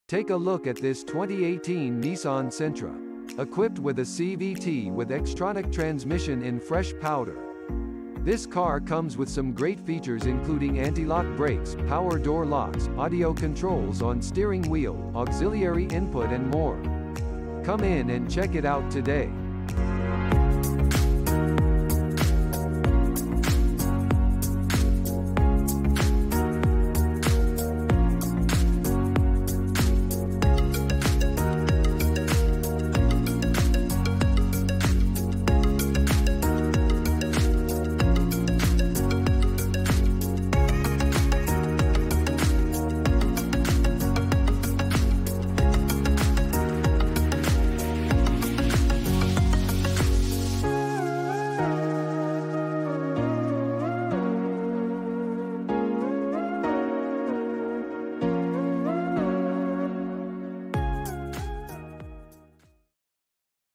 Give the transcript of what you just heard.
Take a look at this 2018 Nissan Sentra. Equipped with a CVT with Xtronic transmission in fresh powder. This car comes with some great features including anti-lock brakes, power door locks, audio controls on steering wheel, auxiliary input and more. Come in and check it out today.